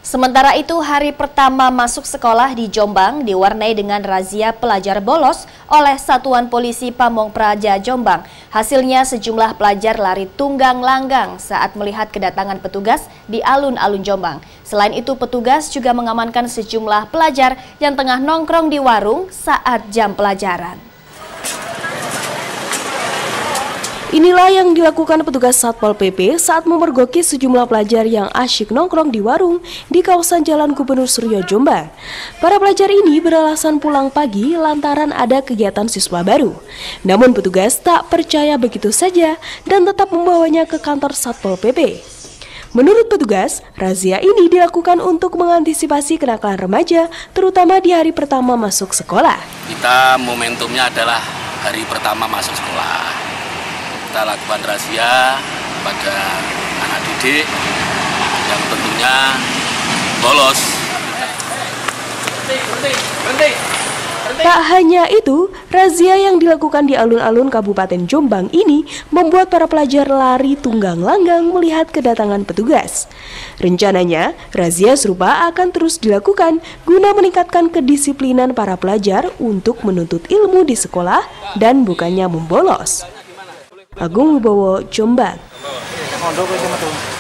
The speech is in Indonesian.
Sementara itu, hari pertama masuk sekolah di Jombang diwarnai dengan razia pelajar bolos oleh Satuan Polisi Pamong Praja Jombang. Hasilnya sejumlah pelajar lari tunggang langgang saat melihat kedatangan petugas di alun-alun Jombang. Selain itu, petugas juga mengamankan sejumlah pelajar yang tengah nongkrong di warung saat jam pelajaran. Inilah yang dilakukan petugas Satpol PP saat memergoki sejumlah pelajar yang asyik nongkrong di warung di kawasan Jalan Gubernur Suryo Jombang. Para pelajar ini beralasan pulang pagi lantaran ada kegiatan siswa baru. Namun petugas tak percaya begitu saja dan tetap membawanya ke kantor Satpol PP. Menurut petugas, razia ini dilakukan untuk mengantisipasi kenakalan remaja, terutama di hari pertama masuk sekolah. Kita momentumnya adalah hari pertama masuk sekolah. Kita lakukan razia pada anak didik yang tentunya bolos. Tak hanya itu, razia yang dilakukan di alun-alun Kabupaten Jombang ini membuat para pelajar lari tunggang langgang melihat kedatangan petugas. Rencananya, razia serupa akan terus dilakukan guna meningkatkan kedisiplinan para pelajar untuk menuntut ilmu di sekolah dan bukannya membolos. Agung Wibowo, Jombang.